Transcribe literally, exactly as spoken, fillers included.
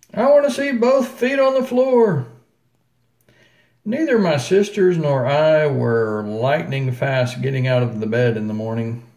I want to see both feet on the floor. Neither my sisters nor I were lightning fast getting out of the bed in the morning.